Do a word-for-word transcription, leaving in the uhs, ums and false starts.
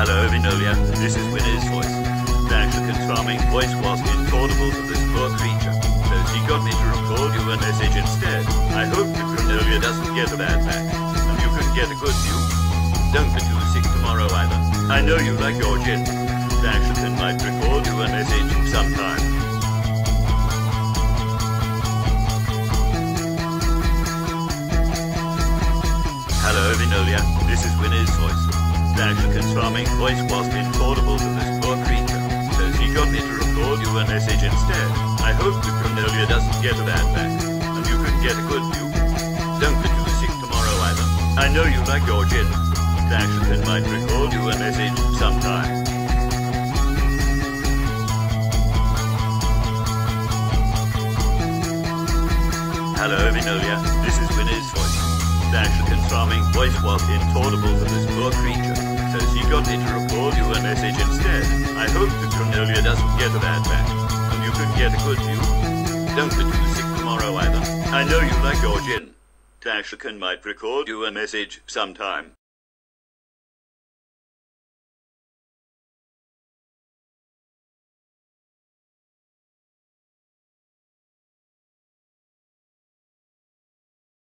Hello, Vinolia. This is Winnie's voice. The Anglican's farming voice was inaudible to this poor creature, so she got me to record you a message instead. I hope that Vinolia doesn't get a bad back, and you can get a good view. Don't be too sick tomorrow either. I know you like your gin. The Anglican might record you a message sometime. Hello, Vinolia. This is Winnie's voice. The Anglican's farming voice was inaudible to this poor creature, so she got me to record you a message instead. I hope that Vinolia doesn't get a bad back, and you can get a good view. Don't be too sick tomorrow either. I know you like your gin. The Anglican might record you a message sometime. Hello, Vinolia. This is Winnie's voice. The Anglican's farming voice was inaudible to this poor creature, so she got me to record you a message instead. I hope that Vinolia doesn't get a bad back, and you can get a good view. Don't be too sick tomorrow either. I know you like your gin. The Anglican might record you a message sometime.